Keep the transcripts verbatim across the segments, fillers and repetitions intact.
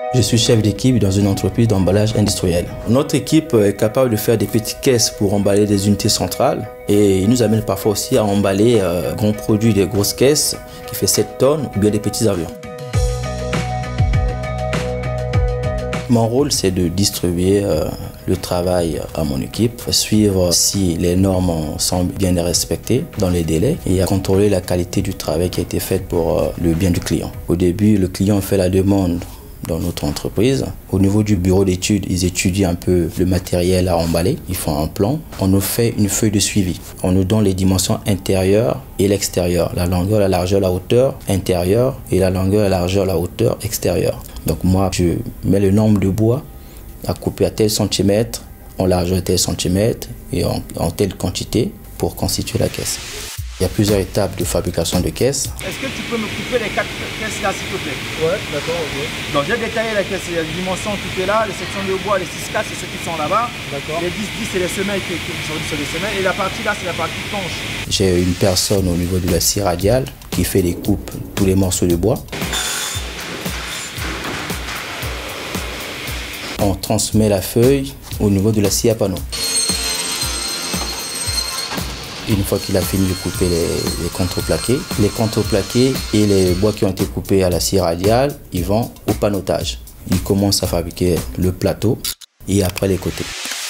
Je suis chef d'équipe dans une entreprise d'emballage industriel. Notre équipe est capable de faire des petites caisses pour emballer des unités centrales et il nous amène parfois aussi à emballer euh, grands produits, des grosses caisses qui fait sept tonnes ou bien des petits avions. Mon rôle, c'est de distribuer euh, le travail à mon équipe, suivre si les normes sont bien respectées dans les délais et à contrôler la qualité du travail qui a été fait pour euh, le bien du client. Au début, le client fait la demande dans notre entreprise. Au niveau du bureau d'études, ils étudient un peu le matériel à emballer. Ils font un plan. On nous fait une feuille de suivi. On nous donne les dimensions intérieures et l'extérieur. La longueur, la largeur, la hauteur intérieure et la longueur, la largeur, la hauteur extérieure. Donc moi, je mets le nombre de bois à couper à tel centimètre, en largeur tel centimètre et en, en telle quantité pour constituer la caisse. Il y a plusieurs étapes de fabrication de caisses. Est-ce que tu peux me couper les quatre caisses là, s'il te plaît? Ouais, d'accord, ok. Donc j'ai détaillé les caisses, les dimensions tout est là, les sections de bois, les six quatre, c'est ceux qui sont là-bas. D'accord. Les dix dix, c'est les semelles qui, qui sont sur les semelles. Et la partie là, c'est la partie planche. J'ai une personne au niveau de la scie radiale qui fait les coupes, tous les morceaux de bois. On transmet la feuille au niveau de la scie à panneau. Une fois qu'il a fini de couper les, les contreplaqués, les contreplaqués et les bois qui ont été coupés à la scie radiale, ils vont au panotage. Il commence à fabriquer le plateau et après les côtés.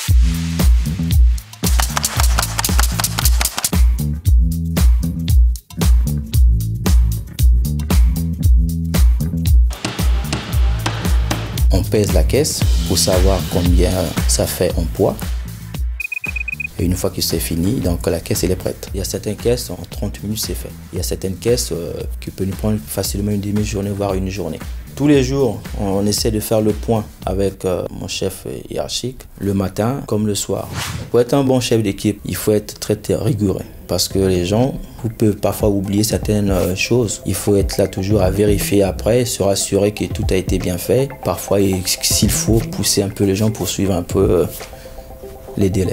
On pèse la caisse pour savoir combien ça fait en poids. Et une fois que c'est fini, donc la caisse elle est prête. Il y a certaines caisses, en trente minutes c'est fait. Il y a certaines caisses euh, qui peuvent nous prendre facilement une demi-journée, voire une journée. Tous les jours, on essaie de faire le point avec euh, mon chef hiérarchique, le matin comme le soir. Pour être un bon chef d'équipe, il faut être très, très rigoureux. Parce que les gens vous peuvent parfois oublier certaines euh, choses. Il faut être là toujours à vérifier après, se rassurer que tout a été bien fait. Parfois, s'il faut, pousser un peu les gens pour suivre un peu euh, les délais.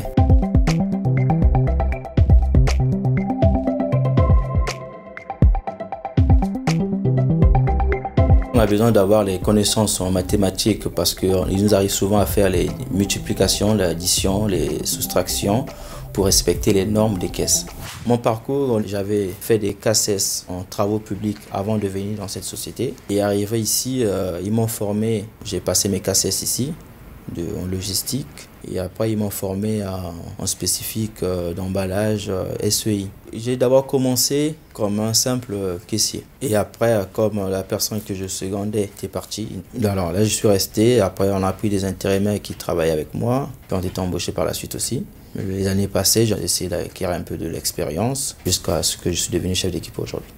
On a besoin d'avoir les connaissances en mathématiques parce qu'il nous arrive souvent à faire les multiplications, l'addition, les soustractions pour respecter les normes des caisses. Mon parcours, j'avais fait des K C S en travaux publics avant de venir dans cette société. Et arrivé ici, euh, ils m'ont formé, j'ai passé mes K C S ici, de, en logistique. Et après, ils m'ont formé à, en spécifique euh, d'emballage euh, S E I. J'ai d'abord commencé comme un simple euh, caissier. Et après, comme la personne que je secondais était partie, alors là, je suis resté. Après, on a pris des intérimaires qui travaillaient avec moi, qui ont été embauchés par la suite aussi. Les années passées, j'ai essayé d'acquérir un peu de l'expérience jusqu'à ce que je suis devenu chef d'équipe aujourd'hui.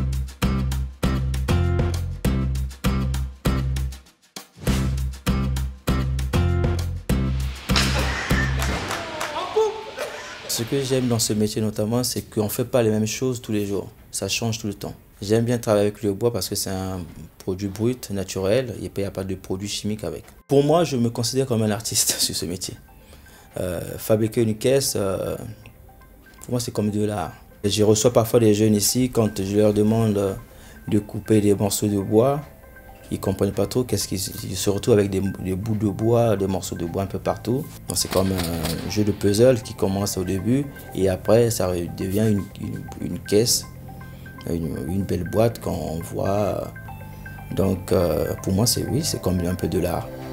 Ce que j'aime dans ce métier notamment, c'est qu'on ne fait pas les mêmes choses tous les jours. Ça change tout le temps. J'aime bien travailler avec le bois parce que c'est un produit brut, naturel, et puis il n'y a pas de produits chimiques avec. Pour moi, je me considère comme un artiste sur ce métier. Euh, fabriquer une caisse, euh, pour moi, c'est comme de l'art. Je reçois parfois des jeunes ici, quand je leur demande de couper des morceaux de bois, ils ne comprennent pas trop qu'est-ce qu'ils se retrouvent avec des, des bouts de bois, des morceaux de bois un peu partout. C'est comme un jeu de puzzle qui commence au début et après ça devient une, une, une caisse, une, une belle boîte qu'on voit. Donc euh, pour moi c'est oui, c'est comme un peu de l'art.